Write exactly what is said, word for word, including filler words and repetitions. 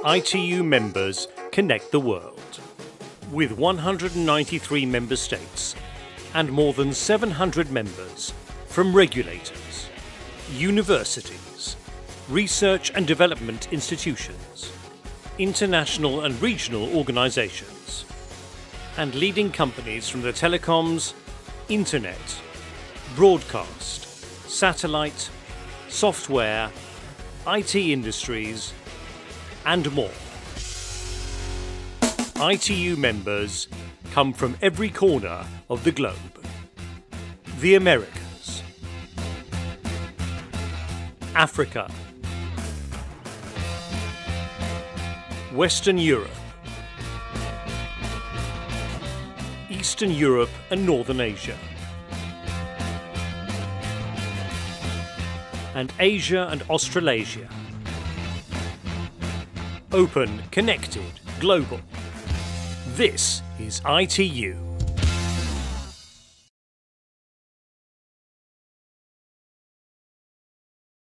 I T U members connect the world. With one hundred ninety-three member states and more than seven hundred members from regulators, universities, research and development institutions, international and regional organizations, and leading companies from the telecoms, internet, broadcast, satellite, software, I T industries, and more. I T U members come from every corner of the globe. The Americas, Africa, Western Europe, Eastern Europe and Northern Asia, and Asia and Australasia. Open, connected, global. This is I T U.